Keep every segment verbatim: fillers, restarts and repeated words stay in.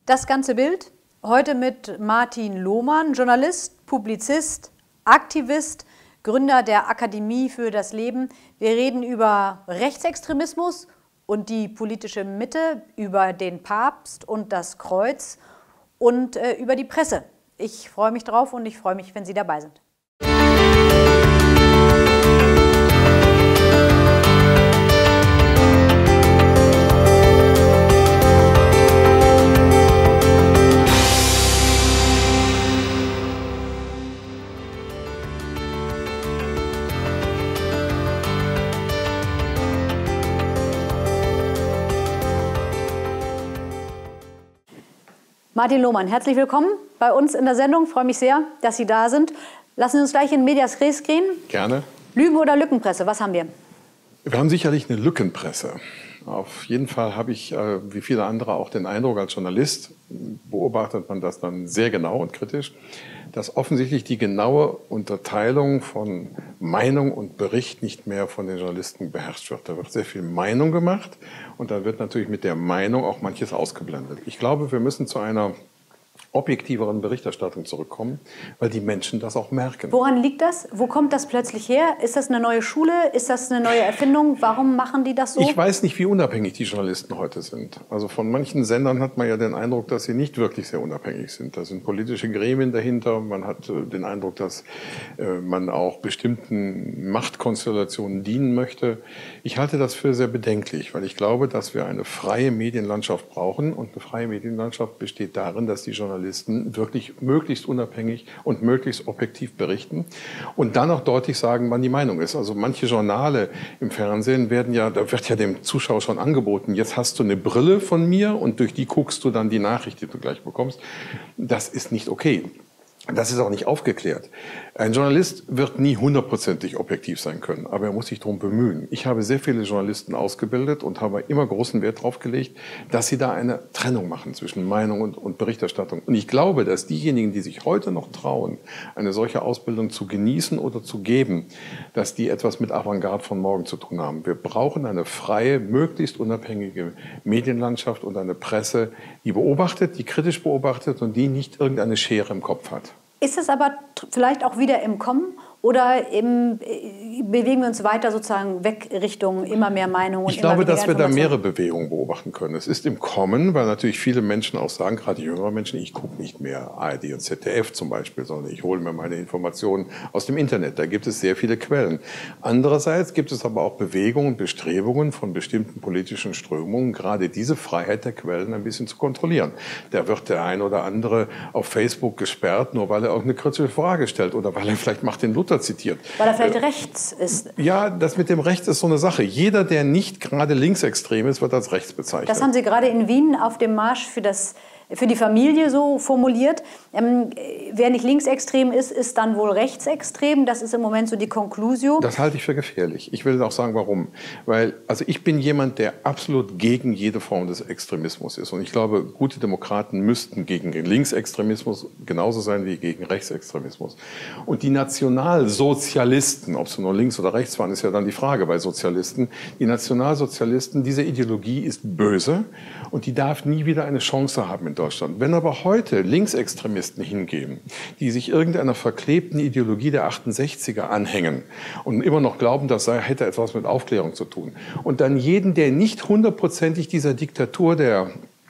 Das ganze Bild heute mit Martin Lohmann, Journalist, Publizist, Aktivist, Gründer der Akademie für das Leben. Wir reden über Rechtsextremismus und die politische Mitte, über den Papst und das Kreuz und äh, über die Presse. Ich freue mich drauf und ich freue mich, wenn Sie dabei sind. Martin Lohmann, herzlich willkommen bei uns in der Sendung. Ich freue mich sehr, dass Sie da sind. Lassen Sie uns gleich in medias res gehen. Gerne. Lügen- oder Lückenpresse, was haben wir? Wir haben sicherlich eine Lückenpresse. Auf jeden Fall habe ich, äh, wie viele andere, auch den Eindruck, als Journalist beobachtet man das dann sehr genau und kritisch, dass offensichtlich die genaue Unterteilung von Meinung und Bericht nicht mehr von den Journalisten beherrscht wird. Da wird sehr viel Meinung gemacht und da wird natürlich mit der Meinung auch manches ausgeblendet. Ich glaube, wir müssen zu einer objektiveren Berichterstattung zurückkommen, weil die Menschen das auch merken. Woran liegt das? Wo kommt das plötzlich her? Ist das eine neue Schule? Ist das eine neue Erfindung? Warum machen die das so? Ich weiß nicht, wie unabhängig die Journalisten heute sind. Also von manchen Sendern hat man ja den Eindruck, dass sie nicht wirklich sehr unabhängig sind. Da sind politische Gremien dahinter. Man hat äh, den Eindruck, dass äh, man auch bestimmten Machtkonstellationen dienen möchte. Ich halte das für sehr bedenklich, weil ich glaube, dass wir eine freie Medienlandschaft brauchen. Und eine freie Medienlandschaft besteht darin, dass die Journalisten wirklich möglichst unabhängig und möglichst objektiv berichten und dann auch deutlich sagen, wann die Meinung ist. Also manche Journale im Fernsehen werden ja, da wird ja dem Zuschauer schon angeboten, jetzt hast du eine Brille von mir und durch die guckst du dann die Nachricht, die du gleich bekommst. Das ist nicht okay. Das ist auch nicht aufgeklärt. Ein Journalist wird nie hundertprozentig objektiv sein können, aber er muss sich darum bemühen. Ich habe sehr viele Journalisten ausgebildet und habe immer großen Wert darauf gelegt, dass sie da eine Trennung machen zwischen Meinung und, und Berichterstattung. Und ich glaube, dass diejenigen, die sich heute noch trauen, eine solche Ausbildung zu genießen oder zu geben, dass die etwas mit Avantgarde von morgen zu tun haben. Wir brauchen eine freie, möglichst unabhängige Medienlandschaft und eine Presse, die beobachtet, die kritisch beobachtet und die nicht irgendeine Schere im Kopf hat. Ist es aber vielleicht auch wieder im Kommen oder im, bewegen wir uns weiter sozusagen weg Richtung immer mehr Meinung? Und ich glaube, immer dass wir da mehrere Bewegungen beobachten können. Es ist im Kommen, weil natürlich viele Menschen auch sagen, gerade jüngere Menschen, ich gucke nicht mehr A R D und Z D F zum Beispiel, sondern ich hole mir meine Informationen aus dem Internet. Da gibt es sehr viele Quellen. Andererseits gibt es aber auch Bewegungen, Bestrebungen von bestimmten politischen Strömungen, gerade diese Freiheit der Quellen ein bisschen zu kontrollieren. Da wird der ein oder andere auf Facebook gesperrt, nur weil er irgendeine kritische Frage stellt oder weil er vielleicht Martin Luther zitiert. Weil er vielleicht äh, rechts ist. Ja, das mit dem Rechts ist so eine Sache. Jeder, der nicht gerade linksextrem ist, wird als rechts bezeichnet. Das haben Sie gerade in Wien auf dem Marsch für das für die Familie so formuliert. Ähm, wer nicht linksextrem ist, ist dann wohl rechtsextrem. Das ist im Moment so die Conclusio. Das halte ich für gefährlich. Ich will auch sagen, warum. Weil, also ich bin jemand, der absolut gegen jede Form des Extremismus ist. Und ich glaube, gute Demokraten müssten gegen Linksextremismus genauso sein wie gegen Rechtsextremismus. Und die Nationalsozialisten, ob sie nur links oder rechts waren, ist ja dann die Frage bei Sozialisten. Die Nationalsozialisten, diese Ideologie ist böse und die darf nie wieder eine Chance haben in Deutschland. Wenn aber heute Linksextremisten hingehen, die sich irgendeiner verklebten Ideologie der achtundsechziger anhängen und immer noch glauben, das sei, hätte etwas mit Aufklärung zu tun, und dann jeden, der nicht hundertprozentig dieser Diktatur der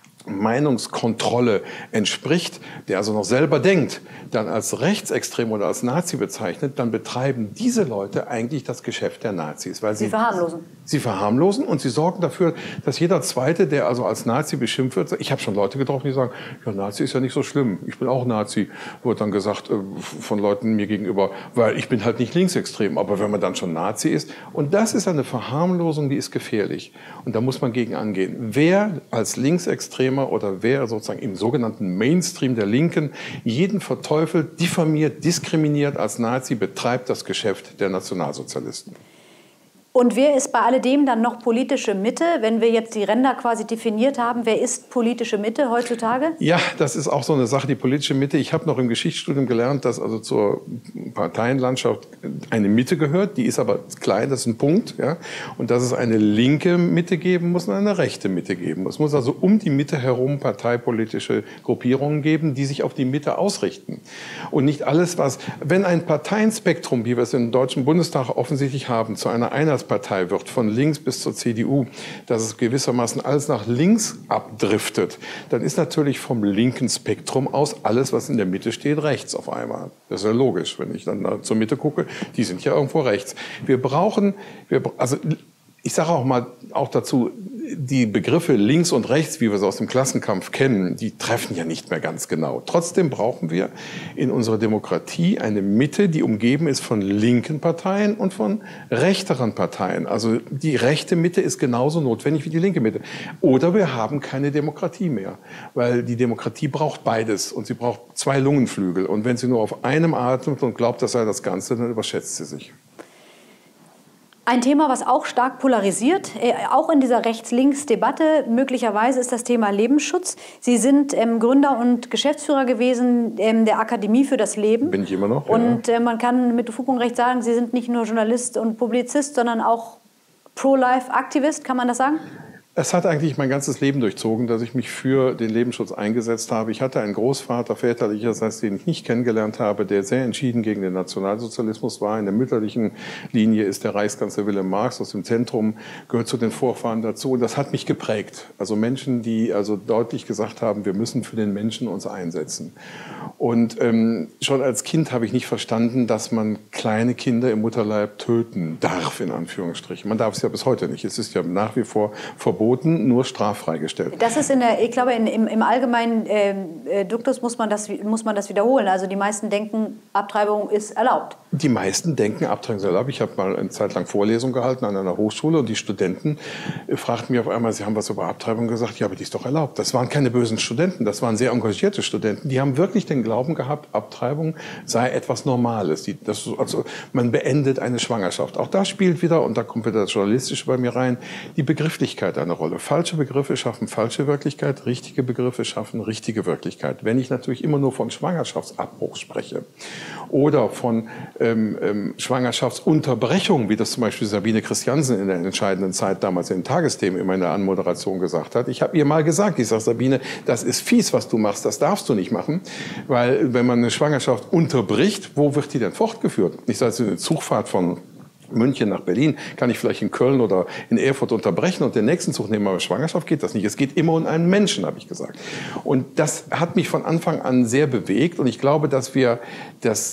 Meinungskontrolle entspricht, der also noch selber denkt, dann als rechtsextrem oder als Nazi bezeichnet, dann betreiben diese Leute eigentlich das Geschäft der Nazis. Weil sie, sie verharmlosen. Sie verharmlosen und sie sorgen dafür, dass jeder Zweite, der also als Nazi beschimpft wird, ich habe schon Leute getroffen, die sagen, ja, Nazi ist ja nicht so schlimm, ich bin auch Nazi, wird dann gesagt äh, von Leuten mir gegenüber, weil ich bin halt nicht linksextrem, aber wenn man dann schon Nazi ist, und das ist eine Verharmlosung, die ist gefährlich und da muss man gegen angehen. Wer als linksextrem oder wer sozusagen im sogenannten Mainstream der Linken jeden verteufelt, diffamiert, diskriminiert als Nazi, betreibt das Geschäft der Nationalsozialisten. Und wer ist bei alledem dann noch politische Mitte? Wenn wir jetzt die Ränder quasi definiert haben, wer ist politische Mitte heutzutage? Ja, das ist auch so eine Sache, die politische Mitte. Ich habe noch im Geschichtsstudium gelernt, dass also zur Parteienlandschaft eine Mitte gehört. Die ist aber klein, das ist ein Punkt. Ja? Und dass es eine linke Mitte geben muss und eine rechte Mitte geben muss. Es muss also um die Mitte herum parteipolitische Gruppierungen geben, die sich auf die Mitte ausrichten. Und nicht alles, was, wenn ein Parteienspektrum, wie wir es im Deutschen Bundestag offensichtlich haben, zu einer Einheitspartei wird, von links bis zur C D U, dass es gewissermaßen alles nach links abdriftet, dann ist natürlich vom linken Spektrum aus alles, was in der Mitte steht, rechts auf einmal. Das ist ja logisch, wenn ich dann da zur Mitte gucke, die sind ja irgendwo rechts. Wir brauchen, wir, also ich sage auch mal auch dazu, die Begriffe links und rechts, wie wir sie aus dem Klassenkampf kennen, die treffen ja nicht mehr ganz genau. Trotzdem brauchen wir in unserer Demokratie eine Mitte, die umgeben ist von linken Parteien und von rechteren Parteien. Also die rechte Mitte ist genauso notwendig wie die linke Mitte. Oder wir haben keine Demokratie mehr, weil die Demokratie braucht beides und sie braucht zwei Lungenflügel. Und wenn sie nur auf einem atmet und glaubt, das sei das Ganze, dann überschätzt sie sich. Ein Thema, was auch stark polarisiert, äh, auch in dieser Rechts-Links-Debatte, möglicherweise ist das Thema Lebensschutz. Sie sind ähm, Gründer und Geschäftsführer gewesen ähm, der Akademie für das Leben. Bin ich immer noch, Und ja. äh, man kann mit Fug und Recht sagen, Sie sind nicht nur Journalist und Publizist, sondern auch Pro-Life-Aktivist, kann man das sagen? Es hat eigentlich mein ganzes Leben durchzogen, dass ich mich für den Lebensschutz eingesetzt habe. Ich hatte einen Großvater väterlicherseits, den ich nicht kennengelernt habe, der sehr entschieden gegen den Nationalsozialismus war. In der mütterlichen Linie ist der Reichskanzler Wilhelm Marx aus dem Zentrum, gehört zu den Vorfahren dazu. Und das hat mich geprägt. Also Menschen, die also deutlich gesagt haben, wir müssen für den Menschen uns einsetzen. Und ähm, schon als Kind habe ich nicht verstanden, dass man kleine Kinder im Mutterleib töten darf, in Anführungsstrichen. Man darf es ja bis heute nicht. Es ist ja nach wie vor verboten. Nur straffrei gestellt. Das ist in der, ich glaube, in, im, im allgemeinen äh, Duktus muss man, das, muss man das wiederholen. Also die meisten denken, Abtreibung ist erlaubt. Die meisten denken, Abtreibung ist erlaubt. Ich habe mal eine Zeit lang Vorlesungen gehalten an einer Hochschule und die Studenten äh, fragten mich auf einmal, sie haben was über Abtreibung gesagt. Ja, aber die ist doch erlaubt. Das waren keine bösen Studenten, das waren sehr engagierte Studenten. Die haben wirklich den Glauben gehabt, Abtreibung sei etwas Normales. Die, das, also man beendet eine Schwangerschaft. Auch da spielt wieder, und da kommt wieder das Journalistische bei mir rein, die Begrifflichkeit einer Rolle. Falsche Begriffe schaffen falsche Wirklichkeit, richtige Begriffe schaffen richtige Wirklichkeit. Wenn ich natürlich immer nur von Schwangerschaftsabbruch spreche oder von ähm, ähm, Schwangerschaftsunterbrechung, wie das zum Beispiel Sabine Christiansen in der entscheidenden Zeit damals in den Tagesthemen immer in der Anmoderation gesagt hat. Ich habe ihr mal gesagt, ich sage, Sabine, das ist fies, was du machst, das darfst du nicht machen, weil wenn man eine Schwangerschaft unterbricht, wo wird die denn fortgeführt? Ich sage, eine Zugfahrt von München nach Berlin kann ich vielleicht in Köln oder in Erfurt unterbrechen und den nächsten Zug nehmen, aber Schwangerschaft geht das nicht. Es geht immer um einen Menschen, habe ich gesagt. Und das hat mich von Anfang an sehr bewegt und ich glaube, dass wir das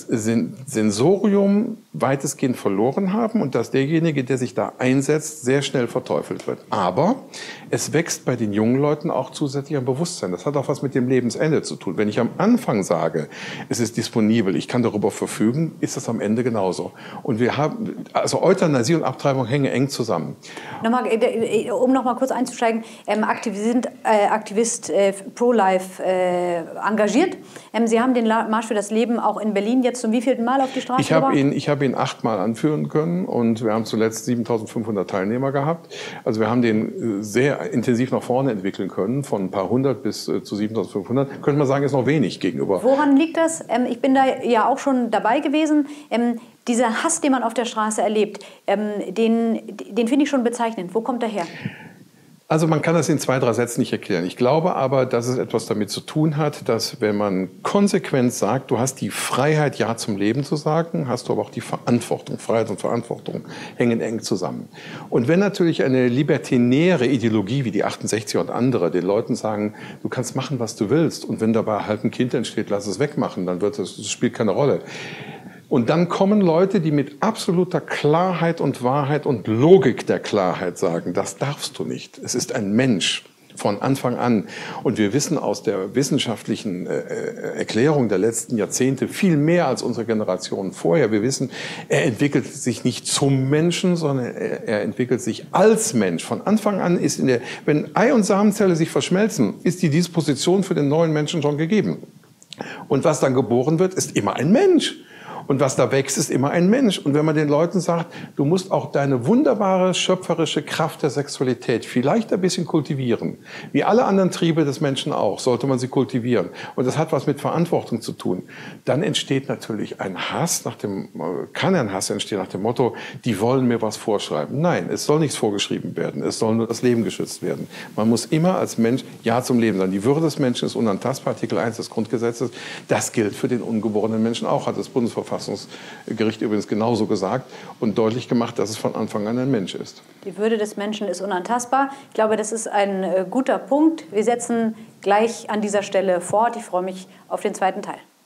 Sensorium weitestgehend verloren haben und dass derjenige, der sich da einsetzt, sehr schnell verteufelt wird. Aber es wächst bei den jungen Leuten auch zusätzlich ein Bewusstsein. Das hat auch was mit dem Lebensende zu tun. Wenn ich am Anfang sage, es ist disponibel, ich kann darüber verfügen, ist das am Ende genauso. Und wir haben, also Euthanasie und Abtreibung hängen eng zusammen. Nochmal, um noch mal kurz einzusteigen, ähm, Aktivist, sind äh, Aktivist äh, Pro-Life äh, engagiert. Ähm, Sie haben den Marsch für das Leben auch in Berlin jetzt zum wievielten Mal auf die Straße ich hab gebracht? ihn, ich habe ihn achtmal anführen können und wir haben zuletzt siebentausendfünfhundert Teilnehmer gehabt. Also wir haben den sehr intensiv nach vorne entwickeln können, von ein paar hundert bis äh, zu siebentausendfünfhundert. Könnte man sagen, ist noch wenig gegenüber. Woran liegt das? Ähm, ich bin da ja auch schon dabei gewesen. Ähm, Dieser Hass, den man auf der Straße erlebt, ähm, den, den finde ich schon bezeichnend. Wo kommt er her? Also man kann das in zwei, drei Sätzen nicht erklären. Ich glaube aber, dass es etwas damit zu tun hat, dass wenn man konsequent sagt, du hast die Freiheit, Ja zum Leben zu sagen, hast du aber auch die Verantwortung. Freiheit und Verantwortung hängen eng zusammen. Und wenn natürlich eine libertinäre Ideologie wie die achtundsechziger und andere den Leuten sagen, du kannst machen, was du willst, und wenn dabei halt ein Kind entsteht, lass es wegmachen, dann wird das, das spielt keine Rolle. Und dann kommen Leute, die mit absoluter Klarheit und Wahrheit und Logik der Klarheit sagen, das darfst du nicht. Es ist ein Mensch von Anfang an. Und wir wissen aus der wissenschaftlichen äh, Erklärung der letzten Jahrzehnte viel mehr als unsere Generation vorher. Wir wissen, er entwickelt sich nicht zum Menschen, sondern er, er entwickelt sich als Mensch. Von Anfang an ist in der, wenn Ei und Samenzelle sich verschmelzen, ist die Disposition für den neuen Menschen schon gegeben. Und was dann geboren wird, ist immer ein Mensch. Und was da wächst, ist immer ein Mensch. Und wenn man den Leuten sagt, du musst auch deine wunderbare schöpferische Kraft der Sexualität vielleicht ein bisschen kultivieren, wie alle anderen Triebe des Menschen auch, sollte man sie kultivieren. Und das hat was mit Verantwortung zu tun. Dann entsteht natürlich ein Hass, nach dem, kann ein Hass entstehen nach dem Motto, die wollen mir was vorschreiben. Nein, es soll nichts vorgeschrieben werden. Es soll nur das Leben geschützt werden. Man muss immer als Mensch Ja zum Leben sagen. Die Würde des Menschen ist unantastbar, Artikel eins des Grundgesetzes. Das gilt für den ungeborenen Menschen auch, hat das Bundesverfassungsgericht übrigens genauso gesagt und deutlich gemacht, dass es von Anfang an ein Mensch ist. Die Würde des Menschen ist unantastbar. Ich glaube, das ist ein äh, guter Punkt. Wir setzen gleich an dieser Stelle fort. Ich freue mich auf den zweiten Teil.